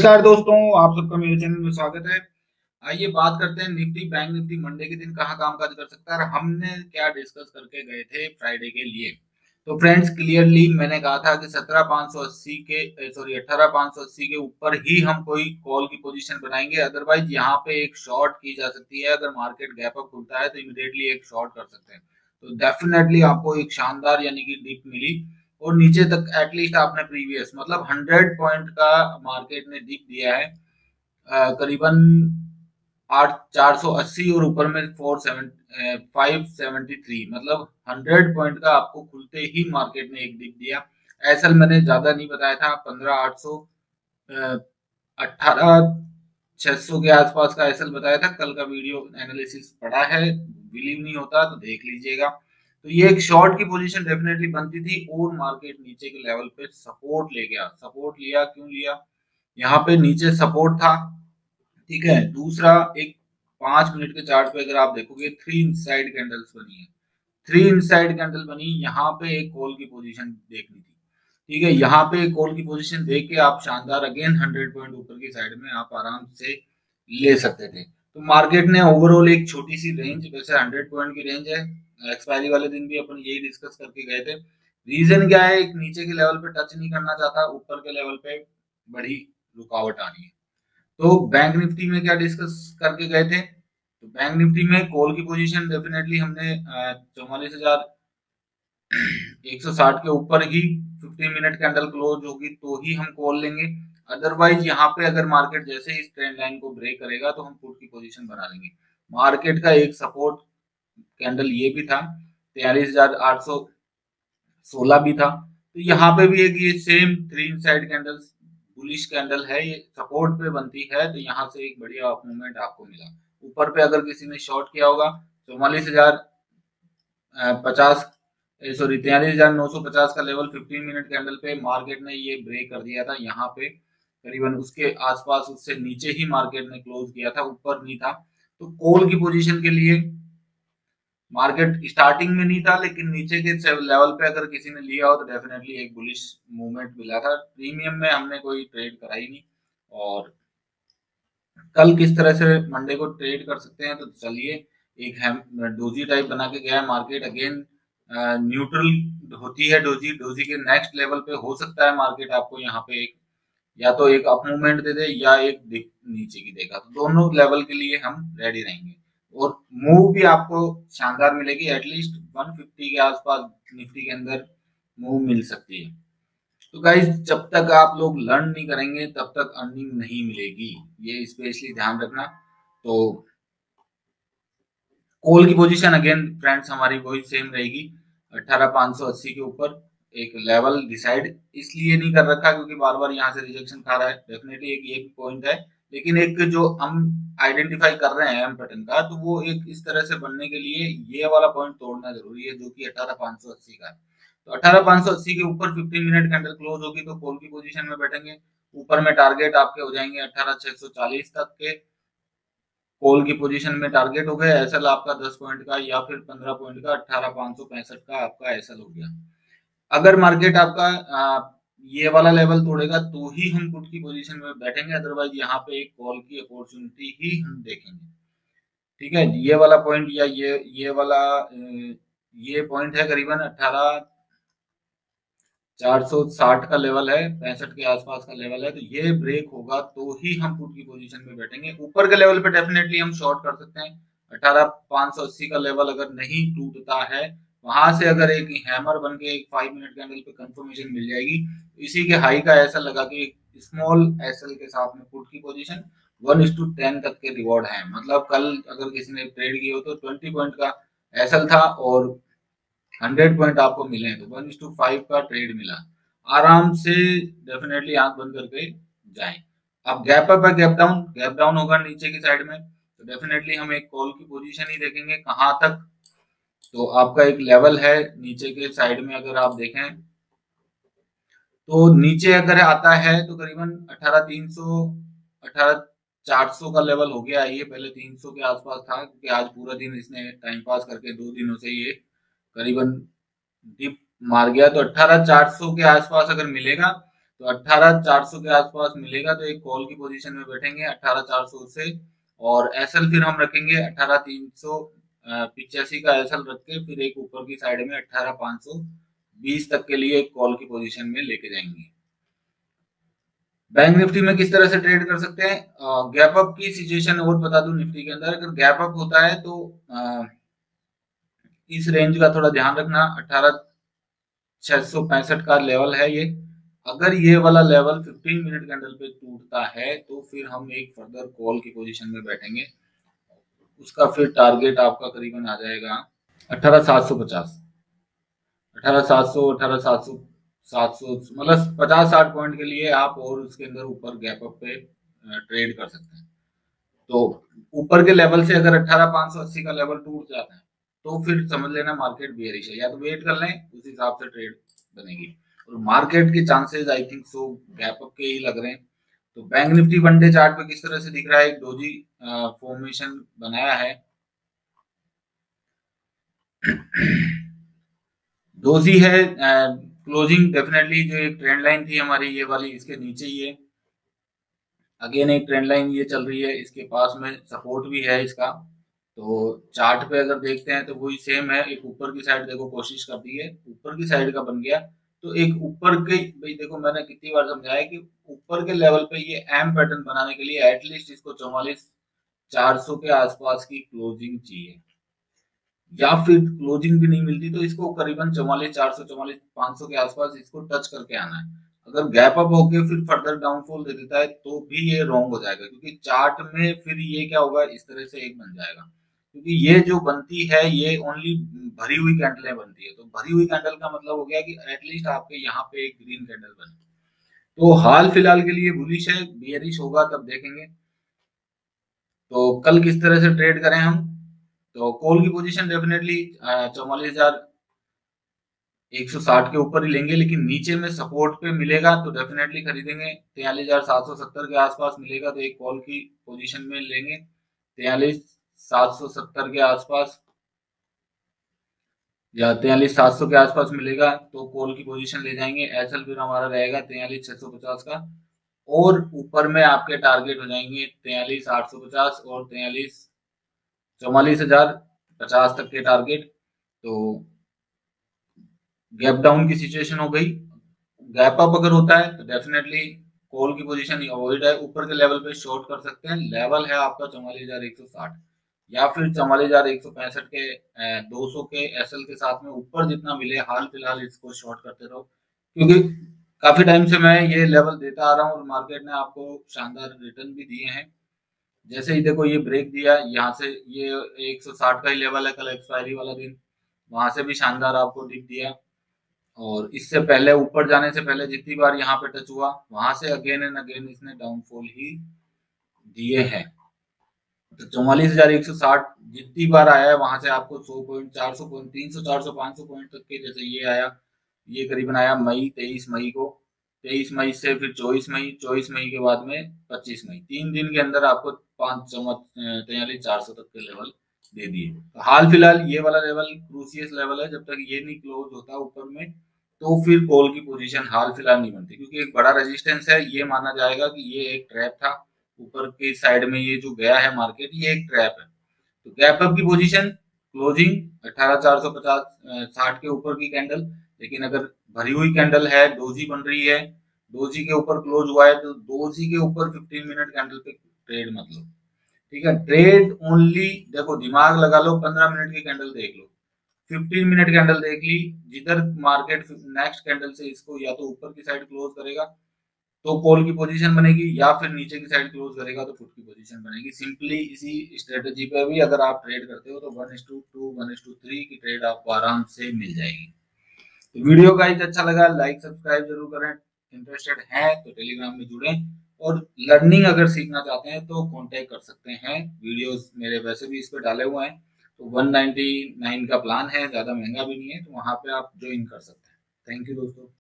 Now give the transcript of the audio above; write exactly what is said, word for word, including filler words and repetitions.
नमस्कार दोस्तों, आप सबका मेरे चैनल में स्वागत है। आइए बात करते हैं निफ्टी बैंक निफ्टी मंडे के दिन कहाँ कामकाज कर सकता है और हमने क्या डिस्कस करके गए थे फ्राइडे के लिए। तो फ्रेंड्स, क्लियरली मैंने कहा था कि सत्रह पाँच सौ अस्सी के सॉरी अठारह पाँच सौ अस्सी के ऊपर ही हम कोई कॉल की पोजीशन बनाएंगे। अदरवाइज यहाँ पे एक शॉर्ट की जा सकती है। अगर मार्केट गैप अप खुलता है तो इमीडिएटली एक शॉर्ट कर सकते हैं। तो डेफिनेटली आपको एक शानदार यानी कि डिप मिली और नीचे तक एटलीस्ट आपने प्रीवियस मतलब हंड्रेड पॉइंट का मार्केट ने डिप दिया है। अ, करीबन आठ चार सौ अस्सी और ऊपर में four seven five seventy three मतलब हंड्रेड पॉइंट का आपको खुलते ही मार्केट ने एक डिप दिया। एसएल मैंने ज्यादा नहीं बताया था, पंद्रह आठ सौ अठारह छह सौ के आसपास का एसएल बताया था। कल का वीडियो एनालिसिस पड़ा है, बिलीव नहीं होता तो देख लीजिएगा। तो ये एक शॉर्ट की पोजीशन डेफिनेटली बनती थी और मार्केट नीचे के लेवल पे सपोर्ट ले गया। सपोर्ट लिया, क्यों लिया? यहाँ पे नीचे सपोर्ट था, ठीक है। दूसरा, एक पांच मिनट के चार्ट पे अगर आप देखोगे थ्री इनसाइड कैंडल्स बनी है, थ्री इनसाइड कैंडल बनी। यहाँ पे एक कॉल की पोजीशन देखनी थी, ठीक है। यहाँ पे एक कॉल की पोजीशन देख के आप शानदार अगेन हंड्रेड पॉइंट ऊपर की साइड में आप आराम से ले सकते थे। तो मार्केट ने ओवरऑल एक छोटी सी रेंज, वैसे हंड्रेड पॉइंट की रेंज है, एक्सपायरी वाले दिन भी अपन यही डिस्कस करके गए थे। रीजन क्या है? एक नीचे के लेवल पे टच नहीं करना चाहता, ऊपर के लेवल पे बड़ी रुकावट आनी है। तो बैंक निफ्टी में क्या डिस्कस करके गए थे? तो बैंक निफ्टी में कॉल की पोजीशन डेफिनेटली हमने चौवालीस हजार एक सौ साठ के ऊपर ही फिफ्टीन मिनट कैंडल क्लोज होगी तो ही हम कॉल लेंगे। अदरवाइज यहाँ पे अगर मार्केट जैसे ही ट्रेंड लाइन को ब्रेक करेगा तो हम पुट की पोजीशन बना लेंगे। मार्केट का एक सपोर्ट कैंडल ये भी था, तैयालीस हजार आठ सौ सोलह भी था। तो यहाँ पे भी एक ये same three side candle bullish candle है, ये सपोर्ट पे बनती है। तो यहाँ से एक बढ़िया मूवमेंट आपको मिला। ऊपर पे अगर किसी ने शॉर्ट किया होगा चौवालीस हजार पचास सॉरी तैयालीस हजार नौ सौ पचास का लेवल फिफ्टीन मिनट कैंडल पे मार्केट ने ये ब्रेक कर दिया था। यहाँ पे करीबन उसके आसपास, उससे नीचे ही मार्केट ने क्लोज किया था, ऊपर नहीं था। तो कॉल की पोजीशन के लिए मार्केट स्टार्टिंग में नहीं था, लेकिन नीचे के लेवल पे अगर किसी ने लिया हो तो डेफिनेटली एक बुलिश मूवमेंट मिला था। प्रीमियम में हमने कोई ट्रेड कराई नहीं। और कल किस तरह से मंडे को ट्रेड कर सकते हैं, तो चलिए, एक हम डोजी टाइप बना के गया है मार्केट। अगेन न्यूट्रल होती है डोजी, डोजी के नेक्स्ट लेवल पे हो सकता है मार्केट आपको यहाँ पे एक या तो एक अप मूवमेंट दे दे या एक नीचे की देगा। तो दोनों लेवल के लिए हम रेडी रहेंगे और मूव भी आपको शानदार मिलेगी। एटलीस्ट एक सौ पचास के आसपास निफ्टी के अंदर मूव मिल सकती है। तो गाइस, जब तक आप लोग लर्न नहीं करेंगे तब तक अर्निंग नहीं मिलेगी, ये स्पेशली ध्यान रखना। तो कॉल की पोजीशन अगेन फ्रेंड्स हमारी वही सेम रहेगी, अठारह पाँच सौ अस्सी के ऊपर एक लेवल डिसाइड इसलिए नहीं कर रखा क्योंकि बार बार यहाँ से रिजेक्शन खा रहा है। डेफिनेटली एक ये पॉइंट है, लेकिन एक जो हम आइडेंटिफाई कर रहे हैं एम पैटर्न का, तो वो एक इस तरह से बनने के लिए ये वाला पॉइंट तोड़ना जरूरी है, जो कि अठारह पाँच सौ अस्सी का है। तो अठारह पाँच सौ अस्सी के ऊपर फिफ्टीन मिनट कैंडल क्लोज होगी तो कॉल की पोजीशन में बैठेंगे। ऊपर में टारगेट आपके हो जाएंगे अठारह छह सौ चालीस तक के। कॉल की पोजीशन में टारगेट हो गया एसएल आपका दस पॉइंट का या फिर पंद्रह पॉइंट का, अठारह पाँच सौ पैंसठ का आपका एसएल हो गया। अगर मार्केट आपका आ, ये वाला लेवल तोड़ेगा तो ही हम पुट की पोजीशन में बैठेंगे, अदरवाइज यहाँ पे एक कॉल की अपॉर्चुनिटी ही हम देखेंगे, ठीक है। ये वाला पॉइंट या ये ये वाला ये पॉइंट है करीबन अठारह चार सौ साठ का लेवल है, पैंसठ के आसपास का लेवल है। तो ये ब्रेक होगा तो ही हम पुट की पोजीशन में बैठेंगे। ऊपर के लेवल पे डेफिनेटली हम शॉर्ट कर सकते हैं। अठारह पाँच सौ अस्सी का लेवल अगर नहीं टूटता है, वहां से अगर एक हैमर बन के एक फाइव मिनट कैंडल पे कंफर्मेशन मिल जाएगी, इसी के हाई का एसएल लगा के एक स्मॉल एसएल के साथ में पुट की position one is to ten तक के रिवॉर्ड है। मतलब कल अगर किसी ने ट्रेड किया हो तो ट्वेंटी पॉइंट का एसएल था और हंड्रेड पॉइंट आपको मिले हैं, तो वन इज टू फाइव का ट्रेड मिला। आराम से डेफिनेटली आंख बंद करके जाएं। अब गैप अप है, गैप डाउन, गैप डाउन होगा नीचे की साइड में, तो डेफिनेटली हम एक कॉल की पोजीशन ही देखेंगे कहां तक। तो आपका एक लेवल है नीचे के साइड में, अगर आप देखें तो नीचे अगर आता है तो करीबन अठारह तीन सौ अठारह चार सौ का लेवल हो गया। ये पहले तीन सौ के आसपास था क्योंकि आज पूरा दिन इसने टाइम पास करके दो दिनों से ये करीबन डिप मार गया। तो अठारह चार सौ के आसपास अगर मिलेगा तो अठारह चार सौ के आसपास मिलेगा तो एक कॉल की पोजीशन में बैठेंगे अठारह चार सौ से, और एसएल फिर हम रखेंगे अठारह तीन सौ पिचासी का एसएल रख के फिर एक ऊपर की साइड में अठारह पाँच सौ बीस तक के लिए एक कॉल की पोजीशन में लेके जाएंगे। बैंक निफ्टी में किस तरह से ट्रेड कर सकते हैं, गैप अप की सिचुएशन और बता दूं निफ्टी के अंदर, अगर गैप अप होता है तो आ, इस रेंज का थोड़ा ध्यान रखना, अठारह छह सौ पैंसठ का लेवल है ये, अगर ये वाला लेवल पंद्रह मिनट कैंडल पे टूटता है तो फिर हम एक फर्दर कॉल की पोजीशन में बैठेंगे, उसका फिर टारगेट आपका करीबन आ जाएगा अठारह सात सौ पचास, अठारह सात सौ अठारह सात सौ सात सौ मतलब पचास साठ पॉइंट के लिए आप और उसके अंदर ऊपर गैप अप पे ट्रेड कर सकते हैं। तो ऊपर के लेवल से अगर अठारह पाँच सौ अस्सी का लेवल टूट जाता है तो फिर समझ लेना मार्केट बेयरिश है, या तो वेट कर लें उस हिसाब से ट्रेड बनेगी, और मार्केट के chances I think so gap up के ही लग रहे हैं। तो bank Nifty one day chart पे किस तरह से दिख रहा है, एक डोजी फॉर्मेशन बनाया है, डोजी है, क्लोजिंग डेफिनेटली जो एक ट्रेंड लाइन थी हमारी ये वाली इसके नीचे ही है, अगेन एक ट्रेंड लाइन ये चल रही है, इसके पास में सपोर्ट भी है इसका। तो चार्ट पे अगर देखते हैं तो वही सेम है, एक ऊपर की साइड देखो कोशिश कर दी है, ऊपर की साइड का बन गया, तो एक ऊपर के भाई देखो मैंने कितनी बार समझाया कि ऊपर के लेवल पे ये एम पैटर्न बनाने के लिए एटलीस्ट इसको चौवालीस चार सौ के आसपास की क्लोजिंग चाहिए, या फिर क्लोजिंग भी नहीं मिलती तो इसको करीबन चौवालीस चार सौ चौवालीस पाँच सौ के आसपास इसको टच करके आना है। अगर गैप अप होके फिर फर्दर डाउनफॉल दे देता है तो भी ये रॉन्ग हो जाएगा, क्योंकि चार्ट में फिर ये क्या होगा इस तरह से एक बन जाएगा, क्योंकि ये जो बनती है ये ओनली भरी हुई कैंडलें बनती है, तो भरी हुई कैंडल का मतलब हो गया कि एटलीस्ट आपके यहाँ पे एक ग्रीन कैंडल बने, तो हाल फिलहाल के लिए बुलिश है, बियरिश होगा तब देखेंगे। तो कल किस तरह से ट्रेड करें हम, तो कॉल की पोजीशन डेफिनेटली चौवालीस हजार एक सौ साठ के ऊपर ही लेंगे, लेकिन नीचे में सपोर्ट पे मिलेगा तो डेफिनेटली खरीदेंगे, तैयालीस हजार सात सौ सत्तर के आसपास मिलेगा तो एक कॉल की पोजीशन में लेंगे, तैयालीस सात सौ सत्तर के आसपास या तैयालीस सात सौ के आसपास मिलेगा तो कॉल की पोजीशन ले जाएंगे, एसएल फिर हमारा रहेगा तैयालीस छह सौ पचास का, और ऊपर में आपके टारगेट हो जाएंगे तैयालीस आठ सौ पचास और तैयालीस चौवालीस हजार पचास तक के टारगेट। तो गैप डाउन की सिचुएशन हो गई, गैप अप अगर होता है तो डेफिनेटली कॉल की पोजीशन अवॉइड है, ऊपर के लेवल पे शॉर्ट कर सकते हैं, लेवल है आपका चौवालीस हजार एक सौ साठ या फिर चौवालीस हजार एक सौ पैंसठ के दो सौ के एसएल के साथ में ऊपर जितना मिले हाल फिलहाल इसको शॉर्ट करते रहो, क्योंकि काफी टाइम से मैं ये लेवल देता आ रहा हूँ और मार्केट ने आपको शानदार रिटर्न भी दिए हैं। जैसे ही देखो ये ब्रेक दिया यहाँ से, ये एक सौ साठ का ही लेवल है, कल एक्सपायरी वाला दिन, वहां से भी शानदार आपको डिप दिया, और इससे पहले ऊपर जाने से पहले जितनी बार यहाँ पे टच हुआ वहां से अगेन एंड अगेन इसने डाउनफॉल ही दिए हैं। तो चौवालीस हजार एक सौ साठ जितनी बार आया है वहां से आपको सौ पॉइंट चार सौ पॉइंट तीन सौ चार सौ पांच सौ पॉइंट तक के, जैसे ये आया, ये करीबन आया मई तेईस मई को, तेईस मई से फिर चौबीस मई, चौबीस मई के बाद में पच्चीस मई, तीन दिन के अंदर आपको पांच तैयालीस चार सौ तक के लेवल दे दिए। तो हाल फिलहाल ये वाला लेवल क्रूसियस लेवल है, जब तक ये नहीं क्लोज होता ऊपर में तो फिर कॉल की पोजीशन हाल फिलहाल नहीं बनती, क्योंकि एक बड़ा रेजिस्टेंस है, ये माना जाएगा कि ये एक ट्रैप था, ऊपर की साइड में ये जो गया है मार्केट ये एक ट्रैप है। तो गैप अप की पोजीशन क्लोजिंग अठारह चार सौ पचास साठ के ऊपर की कैंडल, लेकिन अगर भरी हुई कैंडल है, डोजी बन रही है, डोजी के ऊपर क्लोज हुआ है तो डोजी के ऊपर पंद्रह मिनट कैंडल पे ट्रेड मत लो, ठीक है, ट्रेड ओनली देखो दिमाग लगा लो, पंद्रह मिनट की कैंडल देख लो, पंद्रह मिनट कैंडल देख ली, जिधर मार्केट नेक्स्ट कैंडल से इसको या तो ऊपर की साइड क्लोज करेगा तो कॉल की पोजीशन बनेगी, या फिर नीचे की साइड क्लोज करेगा तो पुट की पोजीशन बनेगी। सिंपली इसी स्ट्रेटेजी पे भी अगर आप ट्रेड करते हो तो one is to two one is to three की ट्रेड आपको आराम से मिल जाएगी। तो वीडियो गाइस अच्छा लगा लाइक सब्सक्राइब जरूर करें, इंटरेस्टेड हैं तो टेलीग्राम में जुड़ें, और लर्निंग अगर सीखना चाहते हैं तो कांटेक्ट कर सकते हैं, वीडियोस मेरे वैसे भी इस पे डाले हुए हैं, तो वन नाइंटी नाइन का प्लान है, ज़्यादा महंगा भी नहीं है, तो वहाँ पे आप ज्वाइन कर सकते हैं। थैंक यू दोस्तों।